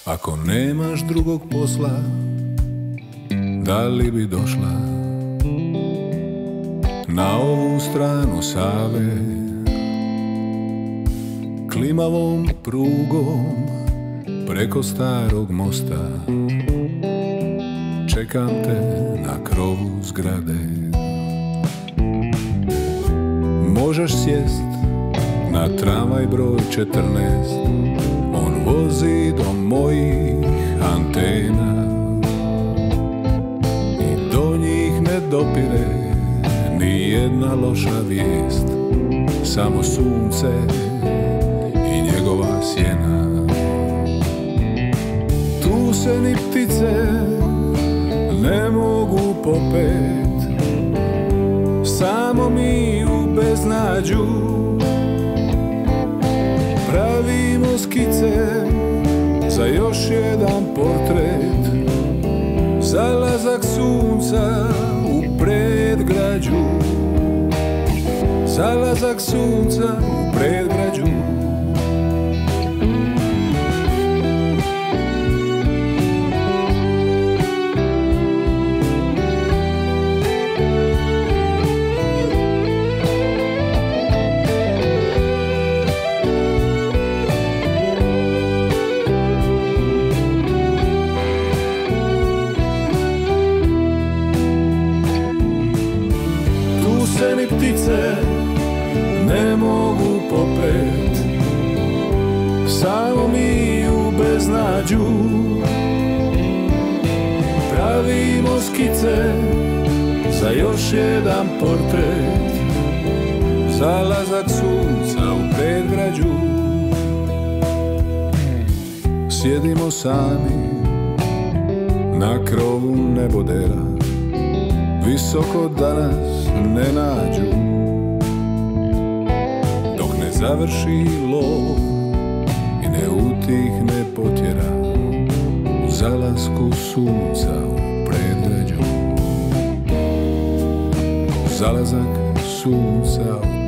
Ako nemaš drugog posla, da li bi došla na ovu stranu Save, klimavom prugom preko starog mosta? Čekam te na krovu zgrade. Možeš sjest na tramvaj broj 14, on vozi do mojih antena i do njih ne dopire ni jedna loša vijest, samo sunce i njegova sjena. Tu se ni ptice ne mogu popet, samo mi u beznađu pravimo skice za još jedan portret, zalazak sunca u predgrađu, zalazak sunca u predgrađu. Ni ptice ne mogu popet, samo mi u beznađu pravimo skice za još jedan portret, zalazak sunca u predgrađu. Sjedimo sami na krovu nebodera, visoko da nas ne nađu, dok ne završi lov i ne utihne potjera u zalasku sunca u predgrađu, zalazak sunca u